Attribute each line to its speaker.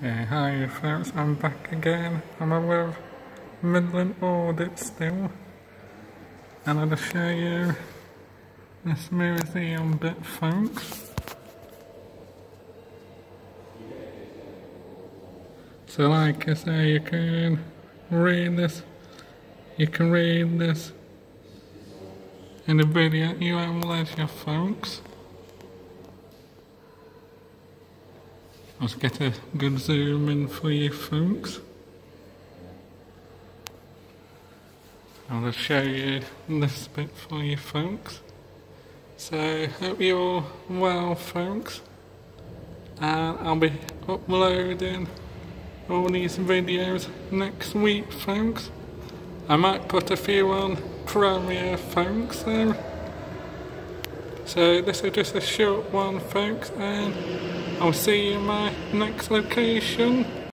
Speaker 1: Yeah, hi folks, I'm back again. I'm with Midland Audit still, and I'll just show you this museum bit, folks. So like I say, you can read this in the video at your own leisure, folks. Let's get a good zoom in for you folks. I'll just show you this bit for you folks. So hope you're all well, folks, and I'll be uploading all these videos next week, folks. I might put a few on Premiere, folks, though. So this is just a short one, folks, and I'll see you in my next location.